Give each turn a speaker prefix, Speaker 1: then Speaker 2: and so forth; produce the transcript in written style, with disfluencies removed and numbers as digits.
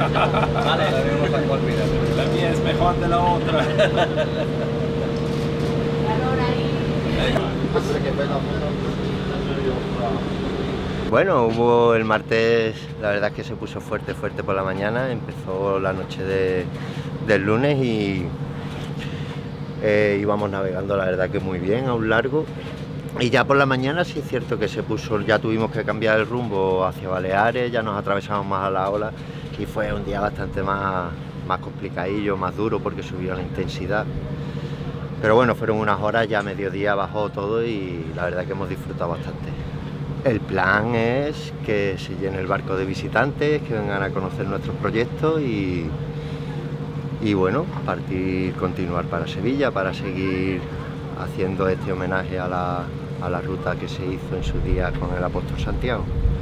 Speaker 1: Vale.
Speaker 2: La mía es mejor de la otra.
Speaker 3: Bueno, hubo el martes, la verdad es que se puso fuerte por la mañana, empezó la noche del lunes y íbamos navegando la verdad que muy bien a un largo. Y ya por la mañana sí es cierto que se puso, ya tuvimos que cambiar el rumbo hacia Baleares, ya nos atravesamos más a la ola y fue un día bastante más complicadillo, más duro porque subió la intensidad. Pero bueno, fueron unas horas, ya a mediodía bajó todo y la verdad que hemos disfrutado bastante. El plan es que se llene el barco de visitantes, que vengan a conocer nuestros proyectos y bueno, continuar para Sevilla, para seguir haciendo este homenaje a la ruta que se hizo en su día con el apóstol Santiago.